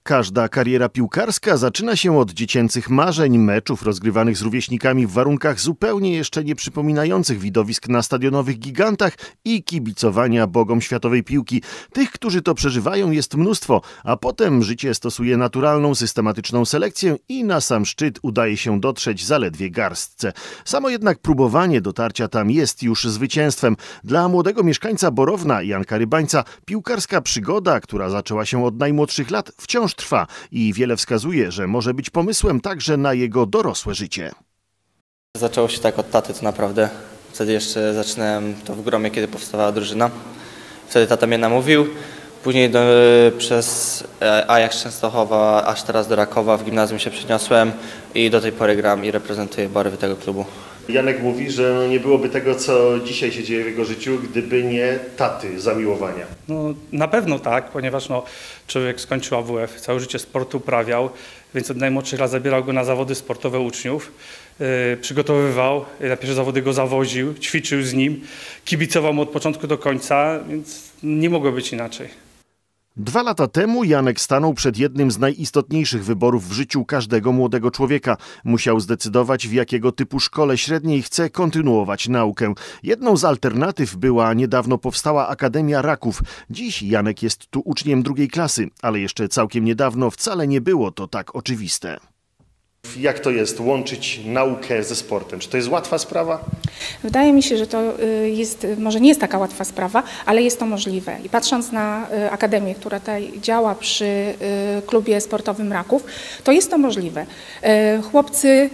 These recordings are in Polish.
Każda kariera piłkarska zaczyna się od dziecięcych marzeń, meczów rozgrywanych z rówieśnikami w warunkach zupełnie jeszcze nie przypominających widowisk na stadionowych gigantach i kibicowania bogom światowej piłki. Tych, którzy to przeżywają, jest mnóstwo, a potem życie stosuje naturalną, systematyczną selekcję i na sam szczyt udaje się dotrzeć zaledwie garstce. Samo jednak próbowanie dotarcia tam jest już zwycięstwem. Dla młodego mieszkańca Borowna, Janka Rybańca, piłkarska przygoda, która zaczęła się od najmłodszych lat, wciąż trwa i wiele wskazuje, że może być pomysłem także na jego dorosłe życie. Zaczęło się tak od taty, to naprawdę. Wtedy jeszcze zaczynałem to w Gromie, kiedy powstawała drużyna. Wtedy tata mnie namówił. Później przez Ajax Częstochowa, aż teraz do Rakowa w gimnazjum się przeniosłem i do tej pory gram i reprezentuję barwy tego klubu. Janek mówi, że nie byłoby tego, co dzisiaj się dzieje w jego życiu, gdyby nie taty zamiłowania. No, na pewno tak, ponieważ człowiek skończył AWF, całe życie sportu uprawiał, więc od najmłodszych lat zabierał go na zawody sportowe uczniów, przygotowywał, na pierwsze zawody go zawoził, ćwiczył z nim, kibicował mu od początku do końca, więc nie mogło być inaczej. 2 lata temu Janek stanął przed jednym z najistotniejszych wyborów w życiu każdego młodego człowieka. Musiał zdecydować, w jakiego typu szkole średniej chce kontynuować naukę. Jedną z alternatyw była niedawno powstała Akademia Raków. Dziś Janek jest tu uczniem 2. klasy, ale jeszcze całkiem niedawno wcale nie było to tak oczywiste. Jak to jest łączyć naukę ze sportem? Czy to jest łatwa sprawa? Wydaje mi się, że to jest, może nie jest taka łatwa sprawa, ale jest to możliwe. I patrząc na akademię, która tutaj działa przy klubie sportowym Raków, to jest to możliwe. Chłopcy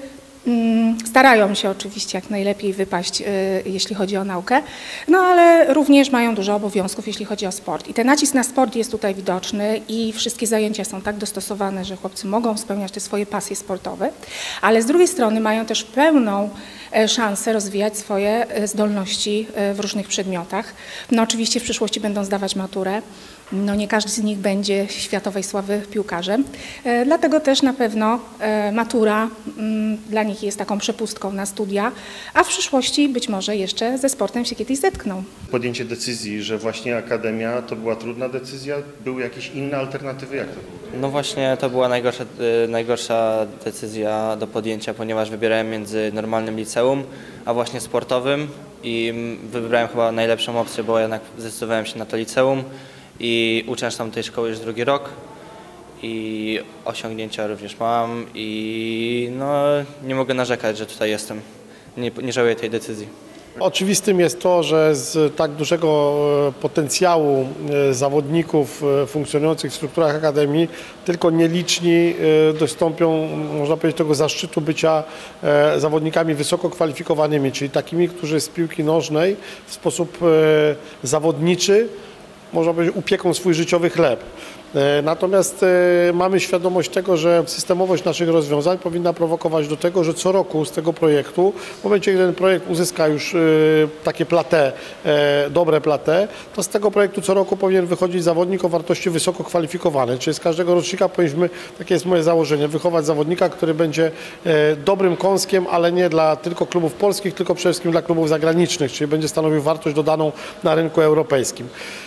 starają się oczywiście jak najlepiej wypaść, jeśli chodzi o naukę, no ale również mają dużo obowiązków, jeśli chodzi o sport. I ten nacisk na sport jest tutaj widoczny i wszystkie zajęcia są tak dostosowane, że chłopcy mogą spełniać te swoje pasje sportowe, ale z drugiej strony mają też pełną szansę rozwijać swoje zdolności w różnych przedmiotach. No oczywiście w przyszłości będą zdawać maturę. No nie każdy z nich będzie światowej sławy piłkarzem, dlatego też na pewno matura dla nich jest taką przepustką na studia, a w przyszłości być może jeszcze ze sportem się kiedyś zetkną. Podjęcie decyzji, że właśnie akademia to była trudna decyzja? Były jakieś inne alternatywy? Jak to było? No właśnie to była najgorsza decyzja do podjęcia, ponieważ wybierałem między normalnym liceum, a właśnie sportowym i wybrałem chyba najlepszą opcję, bo jednak zdecydowałem się na to liceum. I uczęszczam tam tej szkoły już 2. rok i osiągnięcia również mam i no, nie mogę narzekać, że tutaj jestem. Nie żałuję tej decyzji. Oczywistym jest to, że z tak dużego potencjału zawodników funkcjonujących w strukturach Akademii tylko nieliczni dostąpią, można powiedzieć, tego zaszczytu bycia zawodnikami wysoko kwalifikowanymi, czyli takimi, którzy z piłki nożnej w sposób zawodniczy, można powiedzieć, upieką swój życiowy chleb. Natomiast mamy świadomość tego, że systemowość naszych rozwiązań powinna prowokować do tego, że co roku z tego projektu, w momencie, kiedy ten projekt uzyska już takie plateau, dobre plateau, to z tego projektu co roku powinien wychodzić zawodnik o wartości wysoko kwalifikowany. Czyli z każdego rocznika powinniśmy, takie jest moje założenie, wychować zawodnika, który będzie dobrym kąskiem, ale nie dla tylko klubów polskich, tylko przede wszystkim dla klubów zagranicznych, czyli będzie stanowił wartość dodaną na rynku europejskim.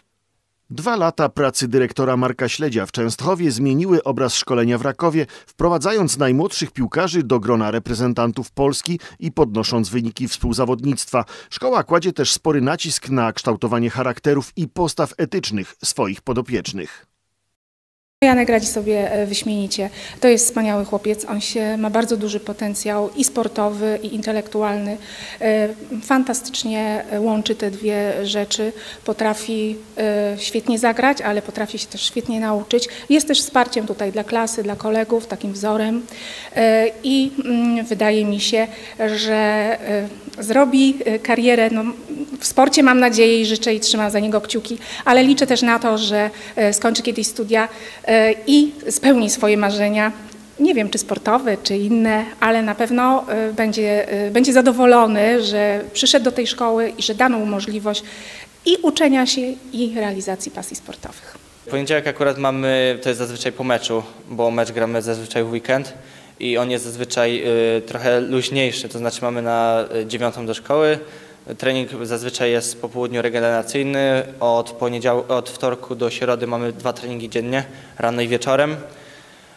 2 lata pracy dyrektora Marka Śledzia w Częstochowie zmieniły obraz szkolenia w Rakowie, wprowadzając najmłodszych piłkarzy do grona reprezentantów Polski i podnosząc wyniki współzawodnictwa. Szkoła kładzie też spory nacisk na kształtowanie charakterów i postaw etycznych swoich podopiecznych. Janek radzi sobie wyśmienicie. To jest wspaniały chłopiec. On ma bardzo duży potencjał i sportowy, i intelektualny. Fantastycznie łączy te dwie rzeczy. Potrafi świetnie zagrać, ale potrafi się też świetnie nauczyć. Jest też wsparciem tutaj dla klasy, dla kolegów, takim wzorem. I wydaje mi się, że zrobi karierę. No, w sporcie mam nadzieję i życzę i trzymam za niego kciuki, ale liczę też na to, że skończy kiedyś studia i spełni swoje marzenia. Nie wiem, czy sportowe, czy inne, ale na pewno będzie zadowolony, że przyszedł do tej szkoły i że dano mu możliwość i uczenia się, i realizacji pasji sportowych. Poniedziałek akurat mamy, to jest zazwyczaj po meczu, bo mecz gramy zazwyczaj w weekend i on jest zazwyczaj trochę luźniejszy, to znaczy mamy na 9 do szkoły. Trening zazwyczaj jest po południu regeneracyjny, od wtorku do środy mamy 2 treningi dziennie, rano i wieczorem.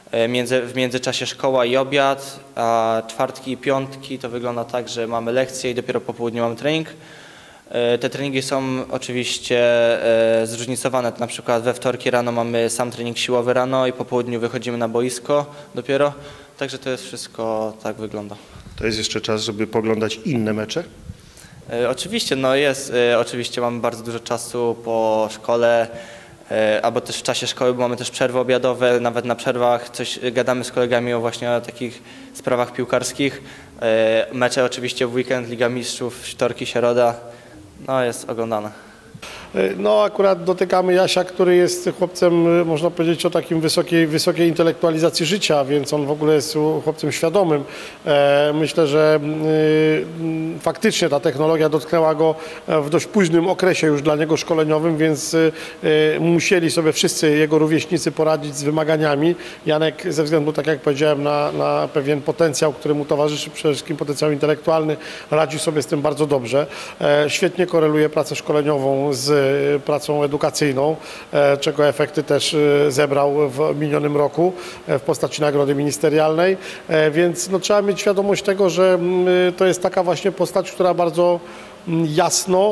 w międzyczasie szkoła i obiad, a czwartki i piątki to wygląda tak, że mamy lekcje i dopiero po południu mamy trening. Te treningi są oczywiście zróżnicowane, na przykład we wtorki rano mamy sam trening siłowy rano i po południu wychodzimy na boisko dopiero, także to jest wszystko, tak wygląda. To jest jeszcze czas, żeby poglądać inne mecze? Oczywiście, no jest, oczywiście mamy bardzo dużo czasu po szkole, albo też w czasie szkoły, bo mamy też przerwy obiadowe, nawet na przerwach coś gadamy z kolegami właśnie o takich sprawach piłkarskich. Mecze oczywiście w weekend, Liga Mistrzów, wtorki, środa, no jest oglądane. No akurat dotykamy Jasia, który jest chłopcem, można powiedzieć, o takim wysokiej intelektualizacji życia, więc on w ogóle jest chłopcem świadomym. Myślę, że faktycznie ta technologia dotknęła go w dość późnym okresie już dla niego szkoleniowym, więc musieli sobie wszyscy jego rówieśnicy poradzić z wymaganiami. Janek ze względu, tak jak powiedziałem, na pewien potencjał, który mu towarzyszy, przede wszystkim potencjał intelektualny, radzi sobie z tym bardzo dobrze. Świetnie koreluje pracę szkoleniową z pracą edukacyjną, czego efekty też zebrał w minionym roku w postaci nagrody ministerialnej, więc no, trzeba mieć świadomość tego, że to jest taka właśnie postać, która bardzo jasno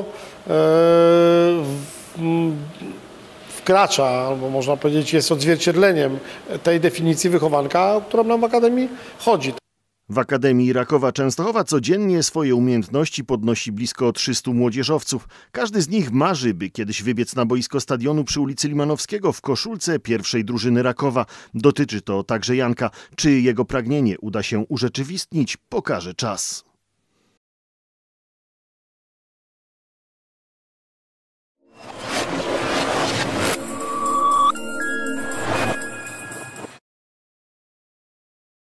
wkracza, albo można powiedzieć jest odzwierciedleniem tej definicji wychowanka, o którą nam w Akademii chodzi. W Akademii Rakowa Częstochowa codziennie swoje umiejętności podnosi blisko 300 młodzieżowców. Każdy z nich marzy, by kiedyś wybiec na boisko stadionu przy ulicy Limanowskiego w koszulce pierwszej drużyny Rakowa. Dotyczy to także Janka. Czy jego pragnienie uda się urzeczywistnić, pokaże czas.